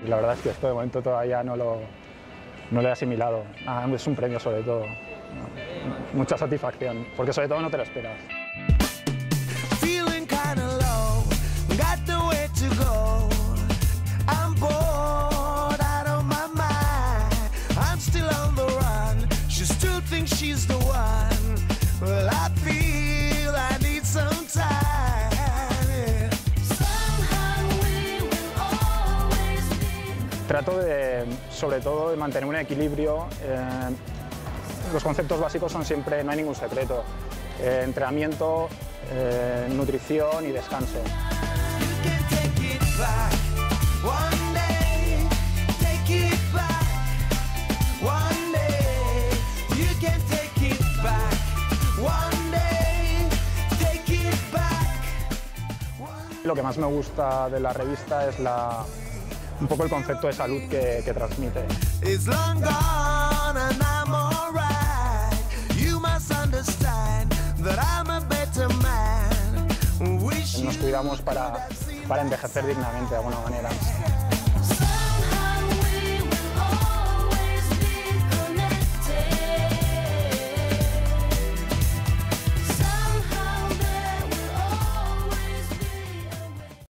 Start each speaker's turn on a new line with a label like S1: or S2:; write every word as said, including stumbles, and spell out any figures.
S1: Y la verdad es que esto de momento todavía no lo, no lo he asimilado. Ah, es un premio sobre todo. Mucha satisfacción, porque sobre todo no te lo esperas. Trato de, sobre todo, de mantener un equilibrio. Eh, los conceptos básicos son siempre, no hay ningún secreto. Eh, entrenamiento, eh, nutrición y descanso. Lo que más me gusta de la revista es la, un poco el concepto de salud que, que transmite. Nos cuidamos para, para envejecer dignamente de alguna manera.